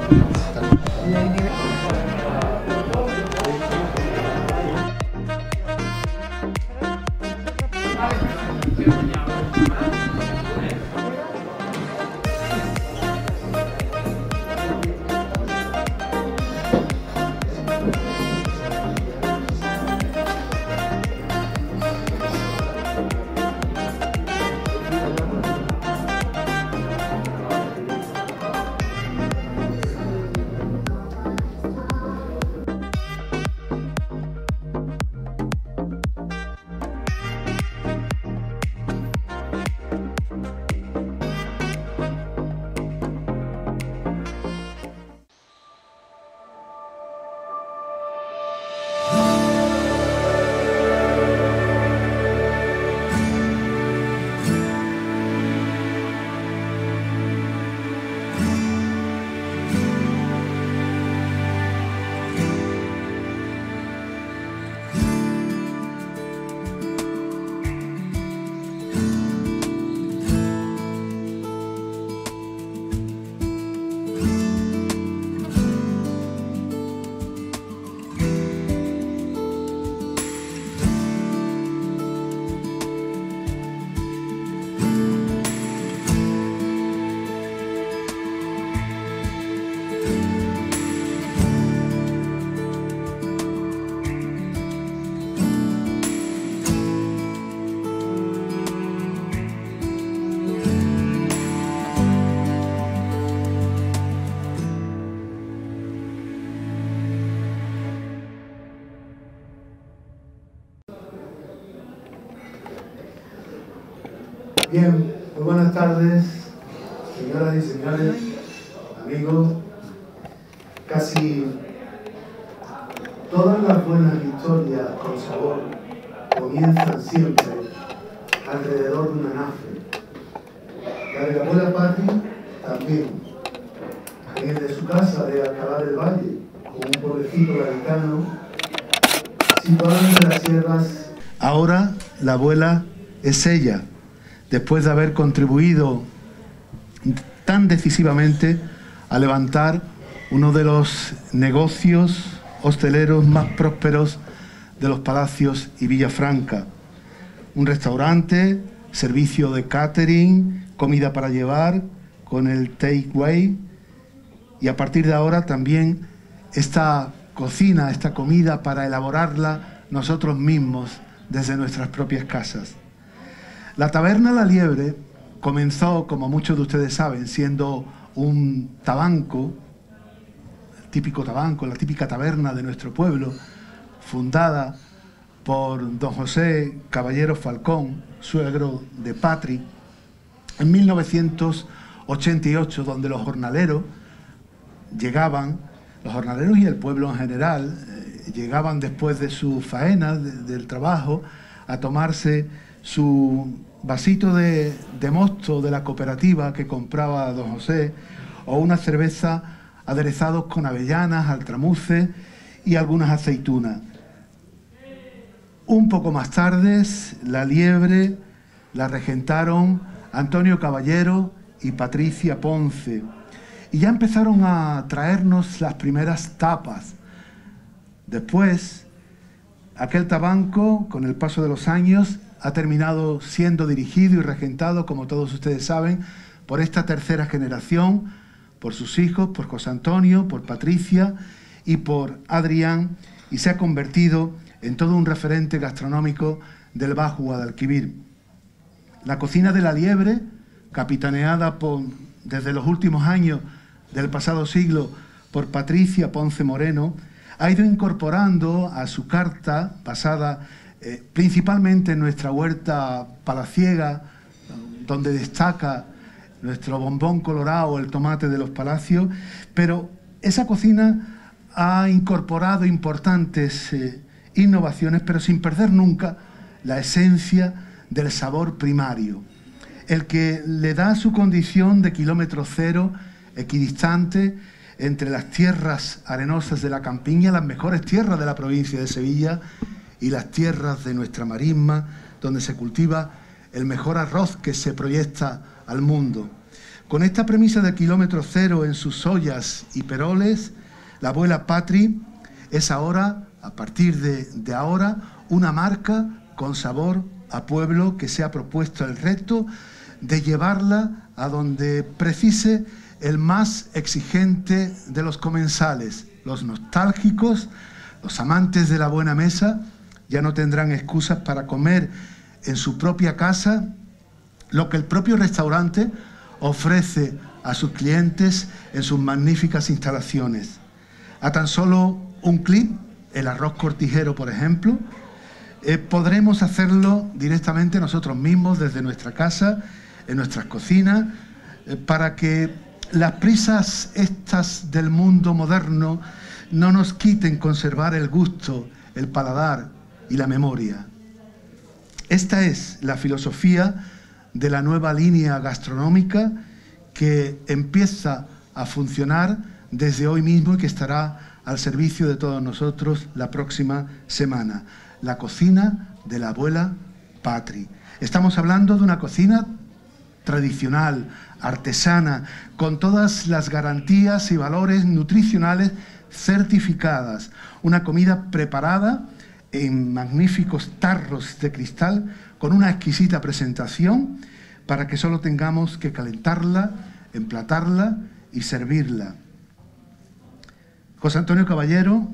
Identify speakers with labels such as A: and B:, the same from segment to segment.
A: Bien, muy buenas tardes, señoras y señores, amigos. Casi todas las buenas historias con sabor comienzan siempre alrededor de una nafe. La de la abuela Patti también, en el de su casa de Alcalá del Valle, con un pueblecito gaditano, situado entre las sierras. Ahora la abuela es ella, después de haber contribuido tan decisivamente a levantar uno de los negocios hosteleros más prósperos de los Palacios y Villafranca. Un restaurante, servicio de catering, comida para llevar, con el takeaway, y a partir de ahora también esta cocina, esta comida para elaborarla nosotros mismos desde nuestras propias casas. La taberna La Liebre comenzó, como muchos de ustedes saben, siendo un tabanco, el típico tabanco, la típica taberna de nuestro pueblo, fundada por don José Caballero Falcón, suegro de Patri, en 1988, donde los jornaleros llegaban, los jornaleros y el pueblo en general, llegaban después de su faena, del trabajo, a tomarse su vasito de mosto de la cooperativa que compraba don José, o una cerveza aderezados con avellanas, altramuces y algunas aceitunas. Un poco más tarde, La Liebre la regentaron Antonio Caballero y Patricia Ponce, y ya empezaron a traernos las primeras tapas. Después, aquel tabanco, con el paso de los años, ha terminado siendo dirigido y regentado, como todos ustedes saben, por esta tercera generación, por sus hijos, por José Antonio, por Patricia y por Adrián, y se ha convertido en todo un referente gastronómico del Bajo Guadalquivir. La cocina de La Liebre, capitaneada desde los últimos años del pasado siglo por Patricia Ponce Moreno, ha ido incorporando a su carta, basada principalmente en nuestra huerta palaciega, donde destaca nuestro bombón colorado, el tomate de los palacios, pero esa cocina ha incorporado importantes innovaciones, pero sin perder nunca la esencia del sabor primario, el que le da su condición de kilómetro cero, equidistante entre las tierras arenosas de la campiña, las mejores tierras de la provincia de Sevilla, y las tierras de nuestra marisma, donde se cultiva el mejor arroz que se proyecta al mundo. Con esta premisa de kilómetro cero en sus ollas y peroles, la abuela Patri es ahora, a partir de ahora, una marca con sabor a pueblo que se ha propuesto el reto de llevarla a donde precise el más exigente de los comensales. Los nostálgicos, los amantes de la buena mesa, ya no tendrán excusas para comer en su propia casa lo que el propio restaurante ofrece a sus clientes en sus magníficas instalaciones. A tan solo un clic, el arroz cortijero, por ejemplo, podremos hacerlo directamente nosotros mismos desde nuestra casa, en nuestras cocinas, para que las prisas estas del mundo moderno no nos quiten conservar el gusto, el paladar y la memoria. Esta es la filosofía de la nueva línea gastronómica que empieza a funcionar desde hoy mismo y que estará al servicio de todos nosotros la próxima semana. La cocina de la abuela Patri. Estamos hablando de una cocina tradicional, artesana, con todas las garantías y valores nutricionales certificadas. Una comida preparada en magníficos tarros de cristal con una exquisita presentación para que solo tengamos que calentarla, emplatarla y servirla. José Antonio Caballero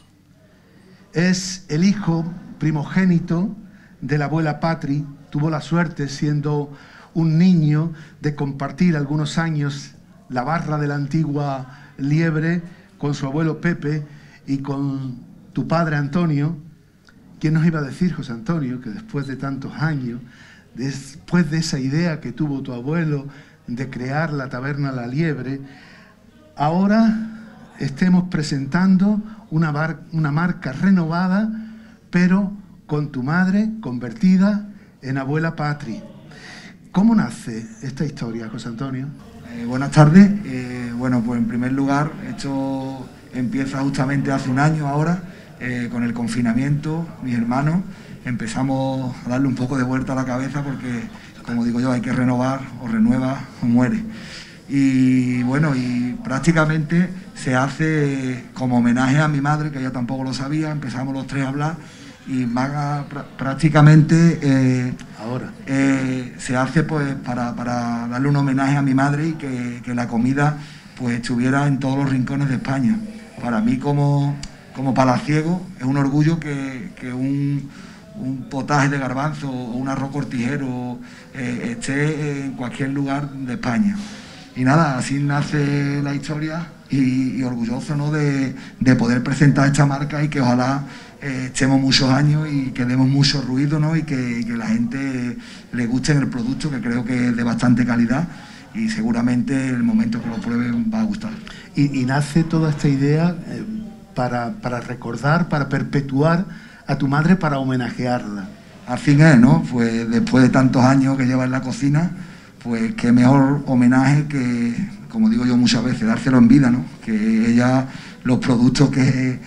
A: es el hijo primogénito de la abuela Patri. Tuvo la suerte, siendo un niño, de compartir algunos años la barra de la antigua Liebre con su abuelo Pepe y con tu padre Antonio. ¿Quién nos iba a decir, José Antonio, que después de tantos años, después de esa idea que tuvo tu abuelo de crear la taberna La Liebre, ahora estemos presentando una marca renovada, pero con tu madre convertida en abuela Patri? ¿Cómo nace esta historia, José Antonio?
B: Buenas tardes. Bueno, pues en primer lugar, esto empieza justamente hace un año ahora, con el confinamiento. Mis hermanos empezamos a darle un poco de vuelta a la cabeza porque, como digo yo, hay que renovar, o renueva o muere. Y bueno, y prácticamente se hace como homenaje a mi madre, que ella tampoco lo sabía. Empezamos los tres a hablar y prácticamente se hace pues para darle un homenaje a mi madre y que la comida pues estuviera en todos los rincones de España. Para mí como palaciego es un orgullo que un potaje de garbanzo o un arroz cortijero esté en cualquier lugar de España. Y nada, así nace la historia y orgulloso, ¿no?, de poder presentar esta marca y que ojalá echemos muchos años y que demos mucho ruido, ¿no?, y que la gente le guste el producto, que creo que es de bastante calidad y seguramente el momento que lo prueben va a gustar.
A: Y nace toda esta idea para recordar, para perpetuar a tu madre, para homenajearla.
B: Al fin es, ¿no? Pues después de tantos años que lleva en la cocina, pues qué mejor homenaje que, como digo yo muchas veces, dárselo en vida, ¿no? Que ella, los productos que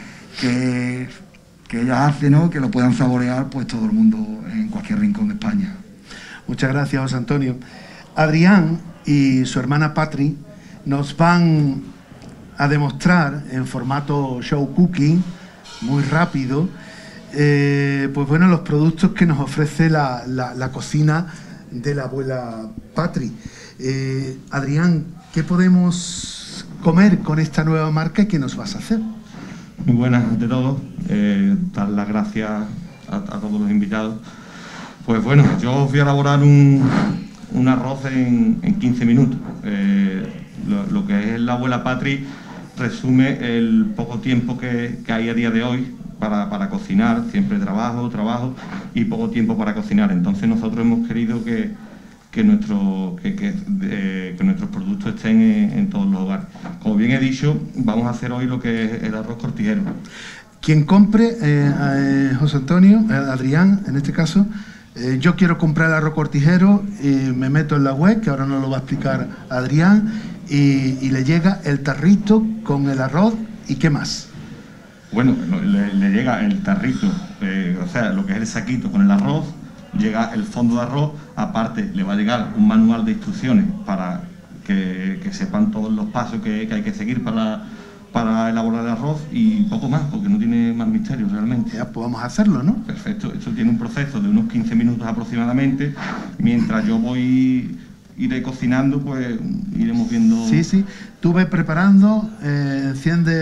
B: ella hace, ¿no?, que lo puedan saborear pues todo el mundo en cualquier rincón de España.
A: Muchas gracias, José Antonio. Adrián y su hermana Patri nos van a demostrar en formato show cooking, muy rápido, pues bueno, los productos que nos ofrece la cocina de la abuela Patri. Adrián, ¿qué podemos comer con esta nueva marca y qué nos vas a hacer?
C: Muy buenas ante todo, dar las gracias a todos los invitados. Pues bueno, yo os voy a elaborar un arroz en 15 minutos. Lo que es la abuela Patri resume el poco tiempo que hay a día de hoy para cocinar. Siempre trabajo y poco tiempo para cocinar. Entonces nosotros hemos querido que nuestros productos estén en todos los hogares. Como bien he dicho, vamos a hacer hoy lo que es el arroz cortijero.
A: Quien compre, José Antonio, Adrián, en este caso, yo quiero comprar el arroz cortijero, me meto en la web, que ahora nos lo va a explicar Adrián, y le llega el tarrito con el arroz, ¿y qué más?
C: Bueno, le llega el tarrito, o sea, lo que es el saquito con el arroz, llega el fondo de arroz, aparte le va a llegar un manual de instrucciones para que sepan todos los pasos que hay que seguir para elaborar el arroz y poco más, porque no tiene más misterio realmente.
A: Ya, pues vamos a hacerlo, ¿no?
C: Perfecto, esto tiene un proceso de unos 15 minutos aproximadamente. Mientras yo iré cocinando, pues iremos viendo...
A: Sí, sí, tú ves preparando, enciende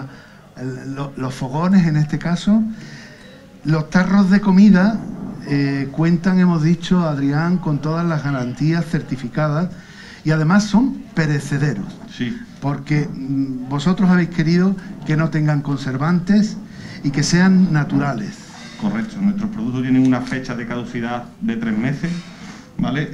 A: los fogones en este caso. Los tarros de comida cuentan, hemos dicho, Adrián, con todas las garantías certificadas y además son perecederos.
C: Sí.
A: Porque vosotros habéis querido que no tengan conservantes y que sean naturales.
C: Correcto, nuestros productos tienen una fecha de caducidad de 3 meses, ¿vale?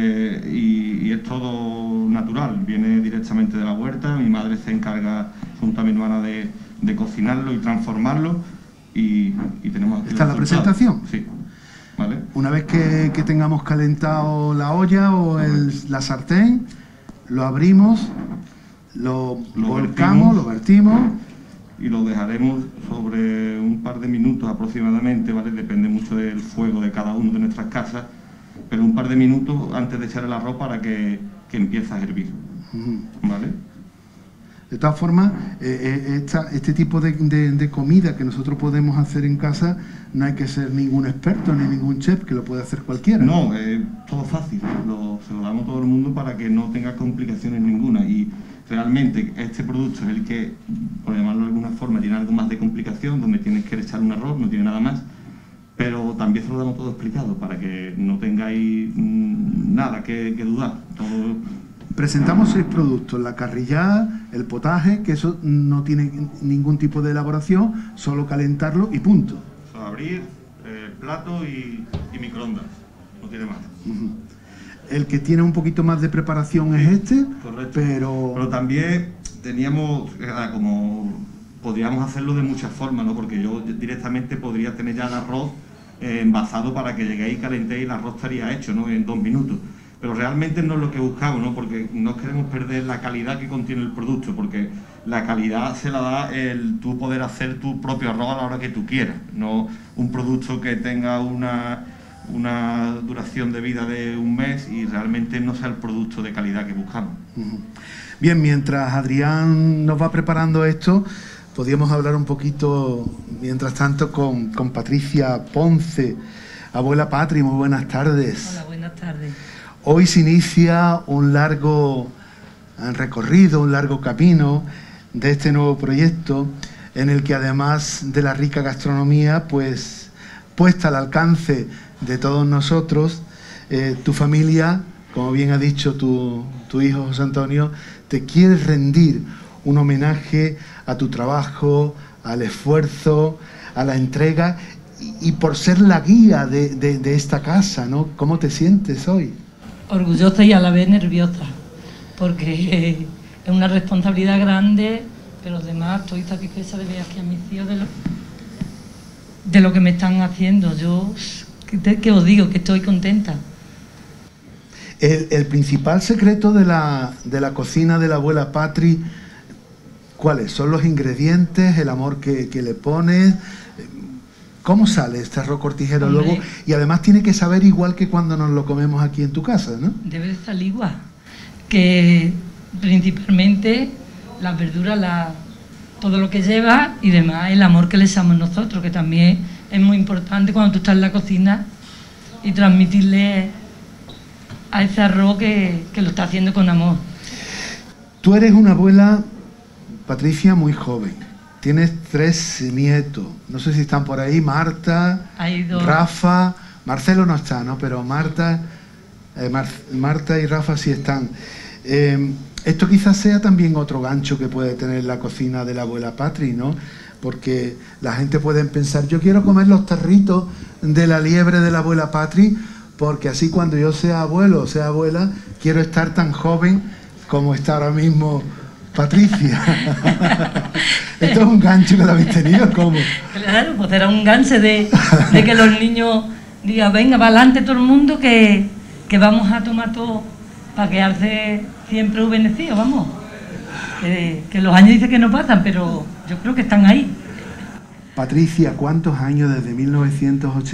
C: Y es todo natural, viene directamente de la huerta. Mi madre se encarga, junto a mi hermana, de cocinarlo y transformarlo, y tenemos aquí.
A: ¿Está la presentación?
C: Sí. ¿Vale?
A: Una vez que tengamos calentado la olla o la sartén, lo abrimos, lo volcamos, lo vertimos
C: y lo dejaremos sobre un par de minutos aproximadamente, ¿vale? Depende mucho del fuego de cada uno de nuestras casas, pero un par de minutos antes de echar el arroz para que empiece a hervir, ¿vale?
A: De todas formas, este tipo de comida que nosotros podemos hacer en casa, no hay que ser ningún experto ni ningún chef, que lo puede hacer cualquiera.
C: No, todo fácil, se lo damos a todo el mundo para que no tenga complicaciones ninguna, y realmente este producto es el que, por llamarlo de alguna forma, tiene algo más de complicación, donde tienes que echar un arroz, no tiene nada más, pero también se lo damos todo explicado para que no tengáis nada que dudar.
A: Presentamos 6 productos: la carrillada, el potaje, que eso no tiene ningún tipo de elaboración, solo calentarlo y punto.
C: Abrir plato y microondas, no tiene más.
A: El que tiene un poquito más de preparación es este.
C: Correcto.
A: Pero
C: también teníamos, como podríamos hacerlo de muchas formas, ¿no? Porque yo directamente podría tener ya el arroz envasado para que lleguéis y calentéis y el arroz estaría hecho, ¿no? En 2 minutos. Pero realmente no es lo que buscamos, ¿no? Porque no queremos perder la calidad que contiene el producto, porque la calidad se la da el tú poder hacer tu propio arroz a la hora que tú quieras, no un producto que tenga una duración de vida de 1 mes y realmente no sea el producto de calidad que buscamos.
A: Bien, mientras Adrián nos va preparando esto, podríamos hablar un poquito, mientras tanto, con Patricia Ponce. Abuela Patri, muy buenas tardes.
D: Hola, buenas tardes.
A: Hoy se inicia un largo recorrido, un largo camino de este nuevo proyecto, en el que además de la rica gastronomía, pues puesta al alcance de todos nosotros, tu familia, como bien ha dicho tu hijo José Antonio, te quiere rendir un homenaje a tu trabajo, al esfuerzo, a la entrega y por ser la guía de esta casa, ¿no? ¿Cómo te sientes hoy?
D: Orgullosa y a la vez nerviosa, porque es una responsabilidad grande, pero además estoy satisfecha de ver aquí a mis hijos de lo que me están haciendo. Yo, ¿qué os digo? Que estoy contenta.
A: El principal secreto de la cocina de la abuela Patri, ¿cuáles? ¿Son los ingredientes, el amor que le pones? ¿Cómo sale este arroz cortijero luego? Y además tiene que saber igual que cuando nos lo comemos aquí en tu casa, ¿no?
D: Debe de salir igual. Que principalmente las verduras, todo lo que lleva y demás, el amor que le echamos nosotros, que también es muy importante cuando tú estás en la cocina y transmitirle a ese arroz que lo está haciendo con amor.
A: Tú eres una abuela, Patricia, muy joven. Tienes 3 nietos, no sé si están por ahí, Marta, Rafa, Marcelo no está, ¿no? Pero Marta y Rafa sí están. Esto quizás sea también otro gancho que puede tener la cocina de la abuela Patri, ¿no? Porque la gente puede pensar, yo quiero comer los tarritos de la liebre de la abuela Patri, porque así cuando yo sea abuelo o sea abuela, quiero estar tan joven como está ahora mismo Patricia. ¿Esto es un gancho que lo habéis tenido? ¿Cómo?
D: Claro, pues era un gancho de que los niños digan, venga, va adelante todo el mundo, que vamos a tomar todo para quedarse siempre juvenecidos, vamos. Que los años dicen que no pasan, pero yo creo que están ahí.
A: Patricia, ¿cuántos años desde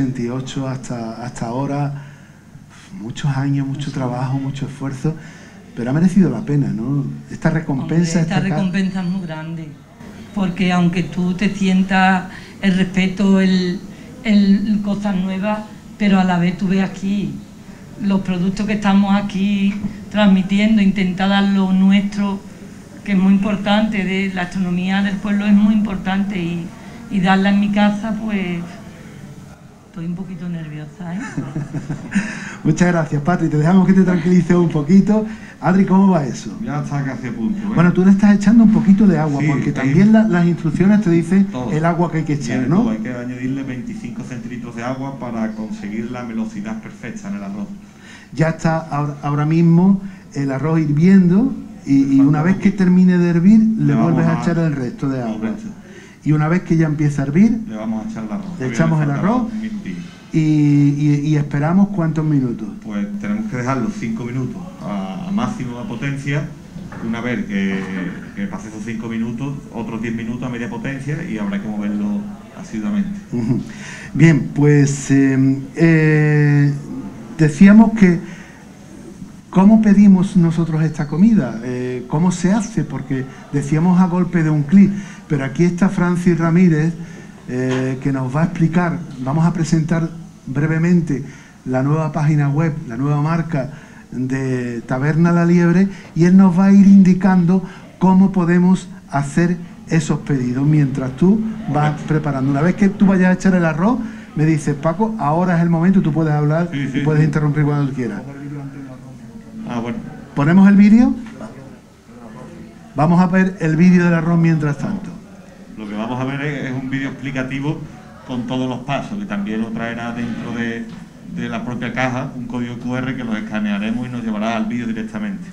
A: 1988 hasta ahora? Muchos años, mucho trabajo, mucho esfuerzo. pero ha merecido la pena, ¿no? Esta recompensa...
D: Hombre, esta recompensa es muy grande, porque aunque tú te sientas el respeto, el cosas nuevas, pero a la vez tú ves aquí los productos que estamos aquí transmitiendo, intentar dar lo nuestro, que es muy importante, de la gastronomía del pueblo es muy importante, y darla en mi casa, pues estoy un poquito nerviosa, ¿eh?
A: Muchas gracias, Patri. Te dejamos que te tranquilices un poquito. Adri, ¿cómo va eso?
C: Ya está casi a punto.
A: Bueno, tú le estás echando un poquito de agua,
C: Sí,
A: porque también las instrucciones te dicen
C: todo.
A: el agua que hay que echar,
C: Viene
A: ¿no?
C: todo. Hay que añadirle 25 centilitros de agua para conseguir la velocidad perfecta en el arroz.
A: Ya está ahora mismo el arroz hirviendo y una vez que termine de hervir le vuelves a echar el resto de agua. Y una vez que ya empieza a hervir,
C: le vamos a echar el arroz.
A: Le echamos el arroz y esperamos ¿cuántos minutos?
C: Pues tenemos que dejarlo 5 minutos a máxima potencia. Una vez que pase esos 5 minutos, otros 10 minutos a media potencia, y habrá que moverlo asiduamente.
A: Bien, pues decíamos que ¿cómo pedimos nosotros esta comida? ¿Cómo se hace? Porque decíamos a golpe de un clic, pero aquí está Francis Ramírez, que nos va a explicar, vamos a presentar brevemente la nueva página web, la nueva marca de Taberna La Liebre, y él nos va a ir indicando cómo podemos hacer esos pedidos mientras tú vas preparando. Una vez que tú vayas a echar el arroz, me dices, Paco, ahora es el momento, tú puedes hablar y puedes interrumpir cuando tú quieras.
C: Bueno.
A: ¿Ponemos el vídeo? Vamos a ver el vídeo del arroz mientras tanto.
C: Lo que vamos a ver es un vídeo explicativo con todos los pasos, que también lo traerá dentro de la propia caja, un código QR que lo escanearemos y nos llevará al vídeo directamente.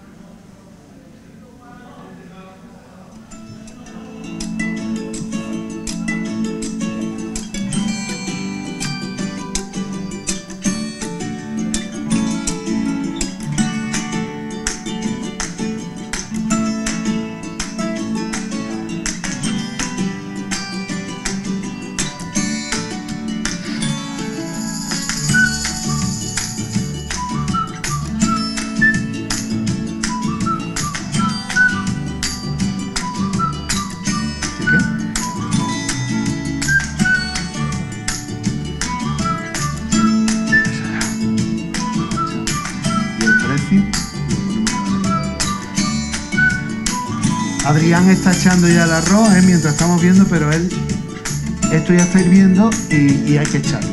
A: Adrián está echando ya el arroz, mientras estamos viendo, pero esto ya está hirviendo y hay que echarlo.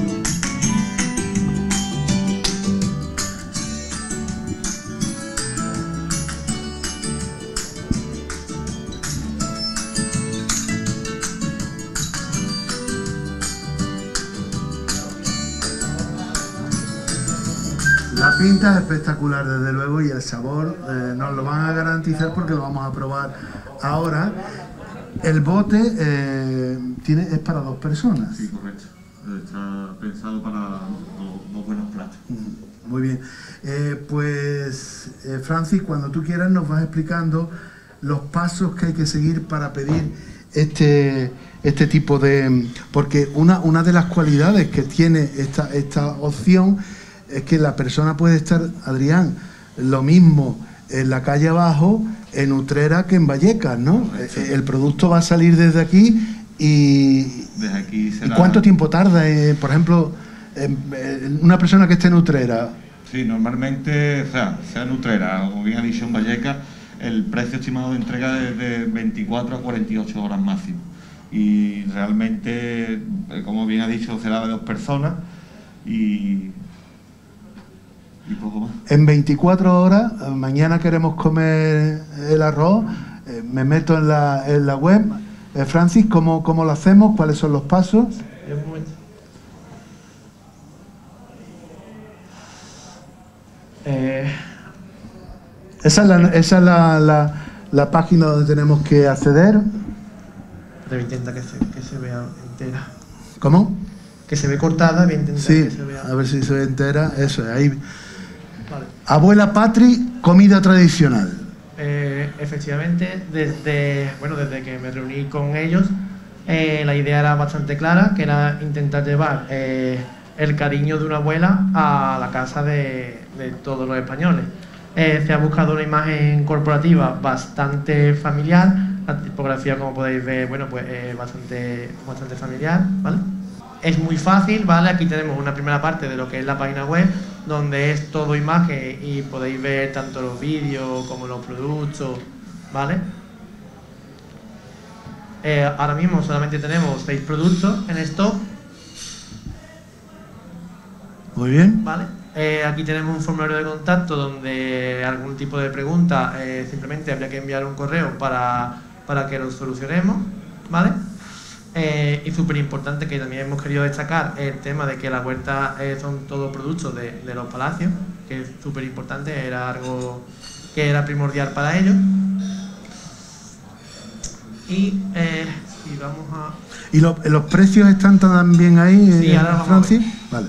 A: La pinta es espectacular, desde luego, y el sabor nos lo van a garantizar porque lo vamos a probar ahora. El bote es para 2 personas.
C: Sí, correcto. Está pensado para dos buenos platos.
A: Muy bien. Francis, cuando tú quieras nos vas explicando los pasos que hay que seguir para pedir este tipo de... Porque una de las cualidades que tiene esta opción es que la persona puede estar, Adrián, lo mismo en la calle abajo, en Utrera, que en Vallecas, ¿no? El producto va a salir desde aquí y...
C: Desde aquí será...
A: ¿Y cuánto tiempo tarda, por ejemplo, una persona que esté en Utrera?
C: Sí, normalmente, sea en Utrera, como bien ha dicho en Vallecas, el precio estimado de entrega es de 24 a 48 horas máximo. Y realmente, como bien ha dicho, será de 2 personas y poco más.
A: En 24 horas, mañana queremos comer el arroz, me meto en la web. Francis, ¿cómo lo hacemos? ¿Cuáles son los pasos?
E: Un momento.
A: Esa es la página donde tenemos que acceder.
E: Debe intentar que se vea entera.
A: ¿Cómo?
E: Que se ve cortada, voy a intentar
A: Sí,
E: que se vea.
A: a ver si se ve entera. Eso es, ahí.
E: Vale.
A: Abuela Patri, comida tradicional.
E: Efectivamente, desde que me reuní con ellos, la idea era bastante clara, que era intentar llevar el cariño de una abuela a la casa de todos los españoles. Se ha buscado una imagen corporativa bastante familiar, la tipografía, como podéis ver, bueno, pues bastante familiar, ¿vale? Es muy fácil, ¿vale? Aquí tenemos una primera parte de lo que es la página web, donde es todo imagen y podéis ver tanto los vídeos como los productos, ¿vale? Ahora mismo solamente tenemos 6 productos en stock.
A: Muy bien.
E: ¿Vale? Aquí tenemos un formulario de contacto donde algún tipo de pregunta simplemente habría que enviar un correo para que lo solucionemos, ¿vale? Y súper importante, que también hemos querido destacar el tema de que la huerta son todos productos de los palacios, que es súper importante, era algo que era primordial para ellos. Y vamos a...
A: ¿Y los precios están también ahí,
E: sí, ahora vamos
A: Francis? Vale.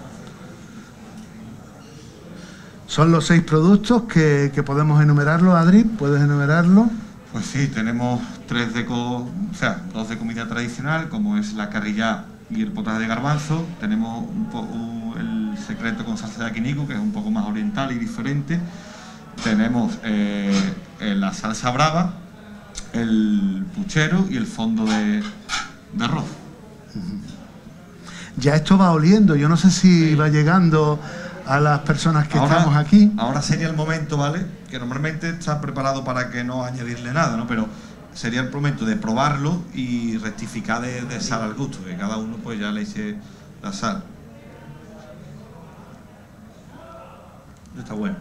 A: Son los 6 productos que podemos enumerarlo. Adri, ¿puedes enumerarlo?
C: Pues sí, tenemos 2 de comida tradicional, como es la carrillá y el potaje de garbanzo. Tenemos el secreto con salsa de yakiniku, que es un poco más oriental y diferente. Tenemos la salsa brava, el puchero y el fondo de arroz.
A: Ya esto va oliendo, yo no sé si va llegando a las personas que estamos aquí.
C: Ahora sería el momento, ¿vale? Que normalmente está preparado para que no añadirle nada, ¿no? Pero sería el momento de probarlo y rectificar de sal al gusto, que cada uno pues ya le eche la sal. Está bueno.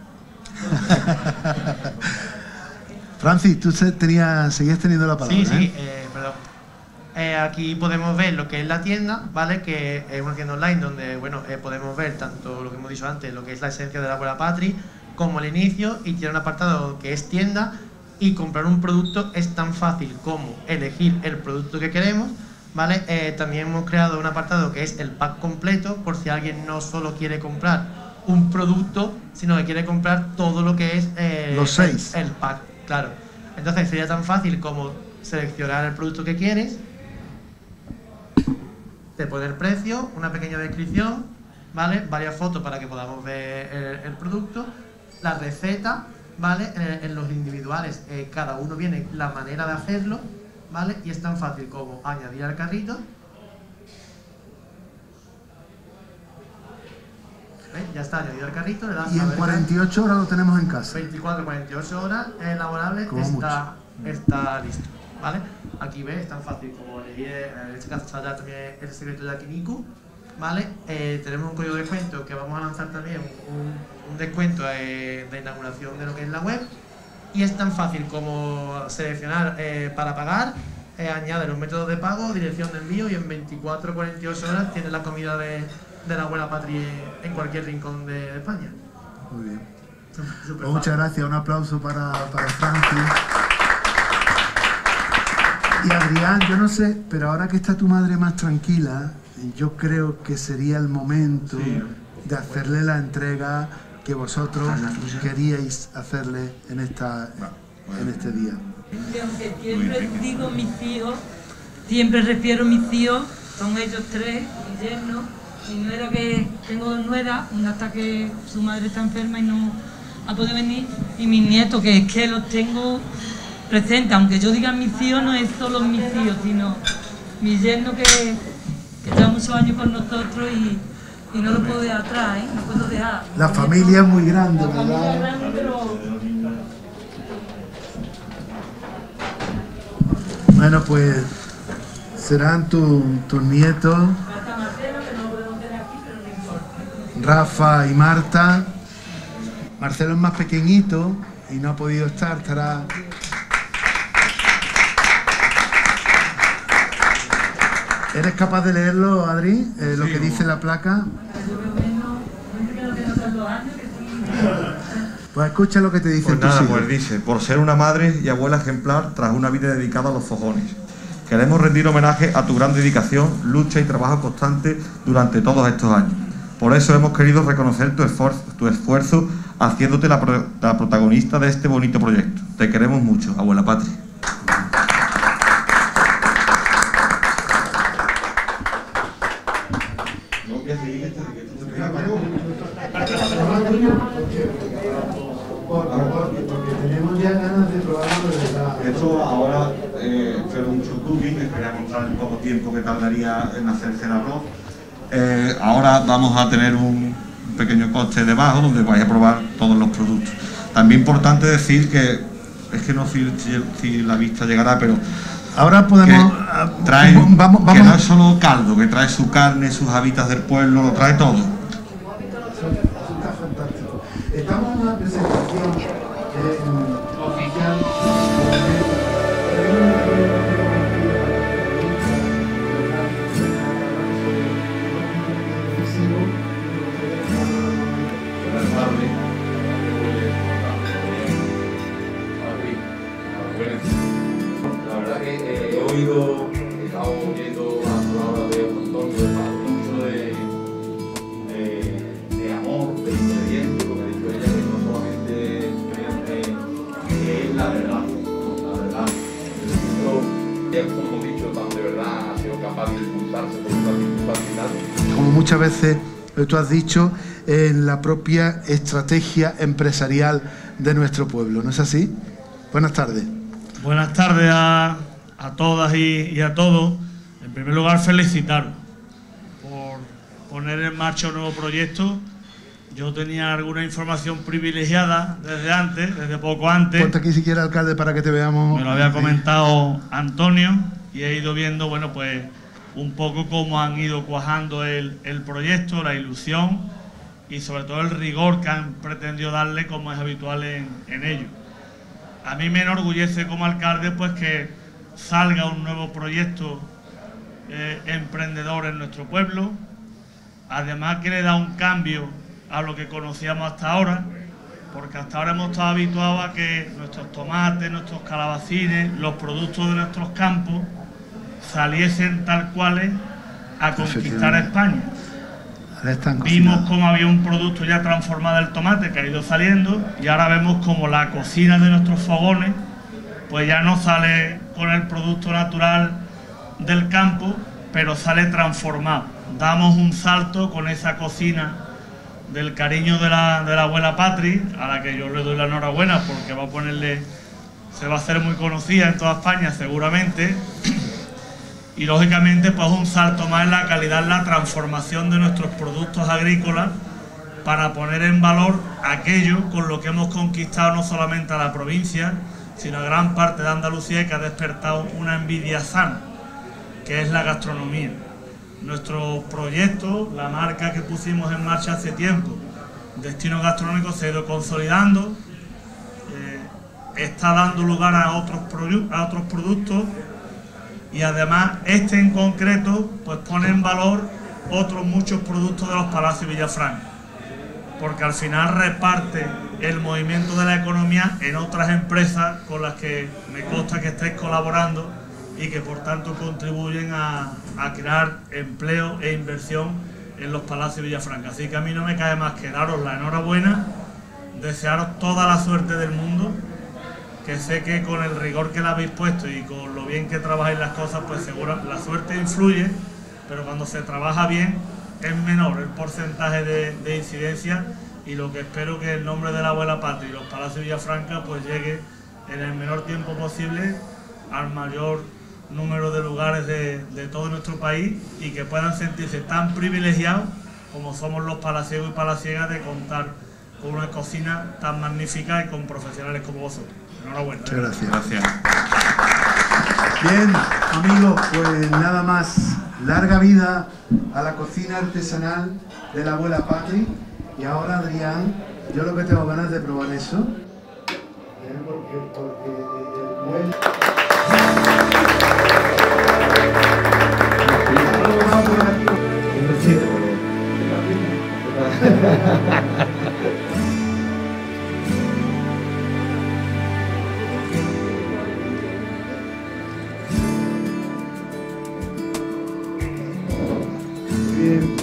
A: Francis, tú seguías teniendo la palabra.
E: Sí, perdón. Aquí podemos ver lo que es la tienda, ¿vale? Que es una tienda online donde, bueno, podemos ver tanto lo que hemos dicho antes, lo que es la esencia de la Abuela Patri, como el inicio, y tiene un apartado que es tienda, y comprar un producto es tan fácil como elegir el producto que queremos, ¿vale? También hemos creado un apartado que es el pack completo, por si alguien no solo quiere comprar un producto, sino que quiere comprar todo lo que es
A: los 6.
E: El pack, claro. Entonces sería tan fácil como seleccionar el producto que quieres, te pone el precio, una pequeña descripción, ¿vale? Varias fotos para que podamos ver el producto, la receta, ¿vale? En los individuales cada uno viene la manera de hacerlo, ¿vale? Y es tan fácil como añadir al carrito. ¿Ven? Ya está añadido al carrito, le das
A: Y en 48 horas lo tenemos en casa.
E: 24-48 horas laborable está listo, ¿vale? Aquí ves, es tan fácil como elegir, en este caso está ya también el secreto de yakiniku, ¿vale? Tenemos un código de descuento que vamos a lanzar también, un descuento de inauguración de lo que es la web, y es tan fácil como seleccionar para pagar, añade los métodos de pago, dirección de envío, y en 24-48 horas tienes la comida de la Abuela Patri en cualquier rincón de España.
A: Muy bien. Pues muchas gracias, un aplauso para Francis. Y Adrián, yo no sé, pero ahora que está tu madre más tranquila, yo creo que sería el momento de hacerle la entrega que vosotros queríais hacerle en este día.
D: Aunque siempre digo mis hijos, siempre refiero a mis hijos, son ellos 3, mi yerno, mi nuera, que tengo 2 nueras, una hasta que su madre está enferma y no ha podido venir, y mis nietos, que es que los tengo presentes, aunque yo diga mis hijos, no es solo mis hijos, sino mi yerno que lleva muchos años con nosotros y no lo puedo dejar atrás, no puedo dejar.
A: La familia es muy grande,
D: La familia
A: ¿verdad?
D: es grande, pero...
A: Bueno, pues serán tus nietos,
D: Hasta Marcelo, que no lo podemos tener aquí, pero no importa.
A: Rafa y Marta. Marcelo es más pequeñito y no ha podido estará... ¿Eres capaz de leerlo, Adri? Lo que dice la placa. Pues escucha lo que te dice.
C: Pues nada, pues dice: por ser una madre y abuela ejemplar tras una vida dedicada a los fogones, queremos rendir homenaje a tu gran dedicación, lucha y trabajo constante durante todos estos años. Por eso hemos querido reconocer tu esfuerzo haciéndote la protagonista de este bonito proyecto. Te queremos mucho, Abuela Patri. Esto ahora fue un cooking, les quería mostrar el poco tiempo que tardaría en hacerse el arroz. Ahora vamos a tener un pequeño coste debajo donde vais a probar todos los productos. También importante decir que, es que no sé si la vista llegará, pero
A: ahora podemos...
C: trae, que no es solo caldo, que trae su carne, sus hábitats del pueblo, lo trae todo.
A: Está fantástico. Estamos en una presentación oficial.
F: La verdad que he estado oyendo a la hora de Antonio, mucho de amor, de ingredientes, lo que ha dicho ella, que no solamente es la verdad, es como hemos dicho, tan de verdad ha sido capaz de impulsarse por una circunstancia.
A: Como muchas veces tú has dicho, en la propia estrategia empresarial de nuestro pueblo, ¿no es así? Buenas tardes.
G: Buenas tardes a todas y a todos. En primer lugar, felicitaros por poner en marcha un nuevo proyecto. Yo tenía alguna información privilegiada desde antes, desde poco antes.
A: Ponte aquí si quieres, alcalde, para que te veamos.
G: Me lo había comentado Antonio y he ido viendo, bueno, pues un poco cómo han ido cuajando el proyecto, la ilusión y sobre todo el rigor que han pretendido darle, como es habitual en ello. A mí me enorgullece como alcalde pues que salga un nuevo proyecto emprendedor en nuestro pueblo, además que le da un cambio a lo que conocíamos hasta ahora, porque hasta ahora hemos estado habituados a que nuestros tomates, nuestros calabacines, los productos de nuestros campos saliesen tal cuales a conquistar a España. Vimos cómo había un producto ya transformado del tomate que ha ido saliendo y ahora vemos como la cocina de nuestros fogones pues ya no sale con el producto natural del campo, pero sale transformado. Damos un salto con esa cocina del cariño de la abuela Patri, a la que yo le doy la enhorabuena porque se va a hacer muy conocida en toda España seguramente. Y lógicamente pues un salto más en la calidad, en la transformación de nuestros productos agrícolas para poner en valor aquello con lo que hemos conquistado no solamente a la provincia, sino a gran parte de Andalucía y que ha despertado una envidia sana, que es la gastronomía. Nuestro proyecto, la marca que pusimos en marcha hace tiempo, Destino Gastronómico, se ha ido consolidando, está dando lugar a otros productos. Y además este en concreto pues pone en valor otros muchos productos de los Palacios Villafranca, porque al final reparte el movimiento de la economía en otras empresas con las que me consta que estáis colaborando y que por tanto contribuyen a crear empleo e inversión en los Palacios Villafranca. Así que a mí no me cae más que daros la enhorabuena, desearos toda la suerte del mundo, que sé que con el rigor que le habéis puesto y con lo bien que trabajáis las cosas, pues seguro la suerte influye, pero cuando se trabaja bien es menor el porcentaje de incidencia, y lo que espero que el nombre de la abuela Patri y los Palacios Villafranca pues llegue en el menor tiempo posible al mayor número de lugares de todo nuestro país y que puedan sentirse tan privilegiados como somos los palaciegos y palaciegas de contar con una cocina tan magnífica y con profesionales como vosotros. Enhorabuena.
A: Muchas gracias. Bien, amigos, pues nada más. Larga vida a la cocina artesanal de la abuela Patri. Y ahora, Adrián, yo lo que tengo ganas de probar eso. Porque bien.